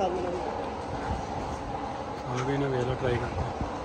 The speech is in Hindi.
बता देना। आगे ना वेला ट्राई करते हैं।